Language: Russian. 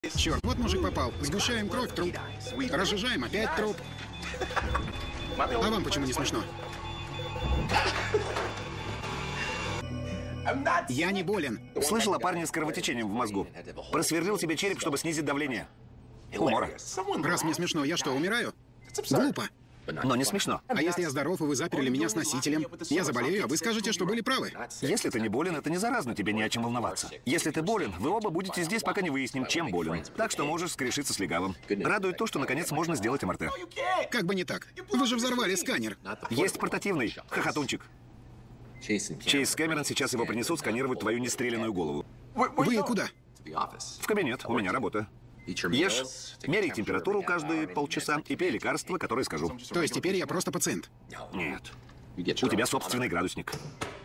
Черт, вот мужик попал. Сгущаем кровь, труп. Разжижаем, опять труп. А вам почему не смешно? Я не болен. Слышал о парне с кровотечением в мозгу. Просверлил себе череп, чтобы снизить давление. Умора. Раз мне смешно, я что, умираю? Глупо. Но не смешно. А если я здоров, и вы заперли меня с носителем? Я заболею, а вы скажете, что были правы. Если ты не болен, это не заразно, тебе не о чем волноваться. Если ты болен, вы оба будете здесь, пока не выясним, чем болен. Так что можешь скрешиться с легавым. Радует то, что наконец можно сделать МРТ. Как бы не так. Вы же взорвали сканер. Есть портативный, хохотунчик. Чейз Кэмерон, сейчас его принесут сканировать твою нестрелянную голову. Вы куда? В кабинет, у меня работа. Ешь, меряй температуру каждые полчаса и пей лекарства, которые скажу. То есть теперь я просто пациент? Нет. У тебя собственный градусник.